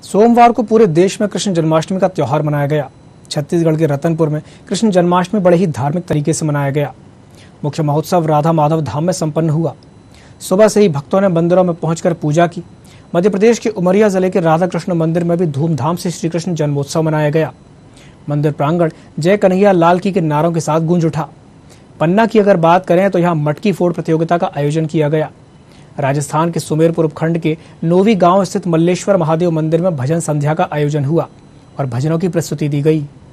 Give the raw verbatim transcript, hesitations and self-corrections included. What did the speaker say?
सोमवार को पूरे देश में कृष्ण जन्माष्टमी का त्योहार मनाया गया। छत्तीसगढ़ के रतनपुर में कृष्ण जन्माष्टमी बड़े ही धार्मिक तरीके से मनाया गया। मुख्य महोत्सव राधा माधव धाम में संपन्न हुआ। सुबह से ही भक्तों ने मंदिरों में पहुंचकर पूजा की। मध्य प्रदेश के उमरिया जिले के राधा कृष्ण मंदिर में भी धूमधाम से श्री कृष्ण जन्मोत्सव मनाया गया। मंदिर प्रांगण जय कन्हैया लाल की के नारों के साथ गूंज उठा। पन्ना की अगर बात करें तो यहाँ मटकी फोड़ प्रतियोगिता का आयोजन किया गया। राजस्थान के सुमेरपुर उपखंड के नोवी गांव स्थित मल्लेश्वर महादेव मंदिर में भजन संध्या का आयोजन हुआ और भजनों की प्रस्तुति दी गई।